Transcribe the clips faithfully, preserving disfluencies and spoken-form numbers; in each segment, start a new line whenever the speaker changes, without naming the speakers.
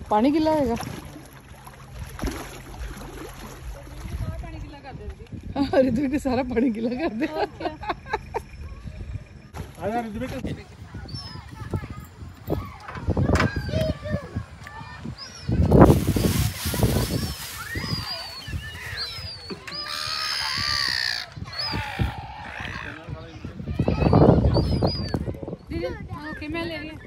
पानी गिला होगा। ऋत्विक सारा पानी गिला कर दे।
ओके मैं ले रही हूँ।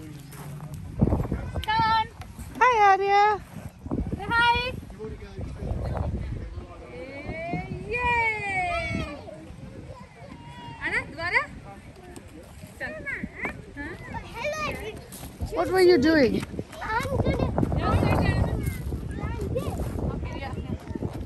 हाय आर्या।
हाय।
What were you doing?
I'm gonna land this.
Okay, yeah, yeah.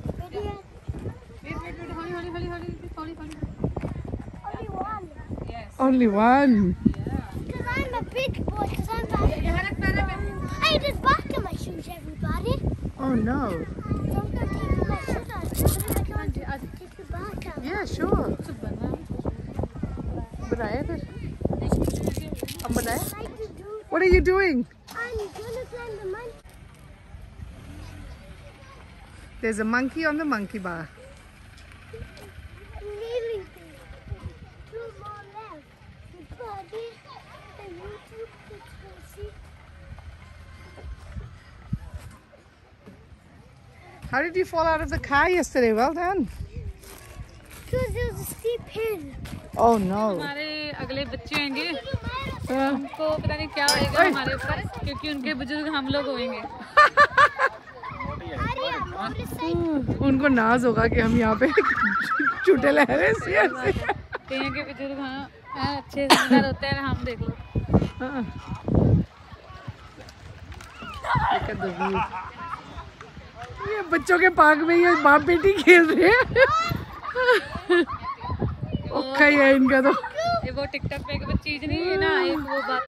Wait, wait, wait. Holly, Holly, Holly, Holly, Holly, Holly.
Only one.
Yes.
Only one.
Because I'm a big boy. Because I'm a... I just buckled my shoes, everybody.
Oh no.
Don't go taking my shoes out. I can't take the back out.
Yeah, sure. बनाए फिर। हम बनाए।
I like to do...
What are you doing?
I'm gonna climb the mountain.
There's a monkey on the monkey bar.
Nearly two more left. Everybody, the YouTube kids will see.
How did you fall out of the car yesterday? Well done.
Because there was a steep hill.
Oh no.
हमारे अगले बच्चे होंगे, उनको पता नहीं क्या होएगा हमारे ऊपर, क्योंकि उनके बुजुर्ग हम लोग होंगे।
उनको नाज होगा कि हम यहाँ पे झूठे ले रहे हैं।
कहीं के बुजुर्ग हाँ अच्छे सुंदर होते हैं, हम देख लो।
ये बच्चों के पार्क में ये बाप बेटी खेल रहे हैं। ओखा ही है इनका तो।
ये वो टिकटॉक पे एक चीज नहीं है ना, एक वो बात